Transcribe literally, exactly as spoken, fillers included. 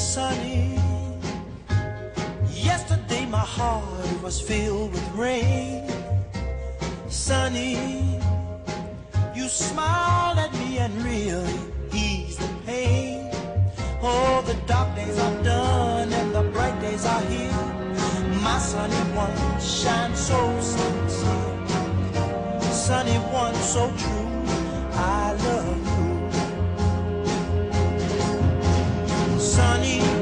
sunny. Yesterday my heart was filled with rain. Sunny, you smiled at me and really eased the pain. Oh, the dark days are done and the bright days are here. My sunny one shines so sincere. Sunny one so true, I love you. Sunny,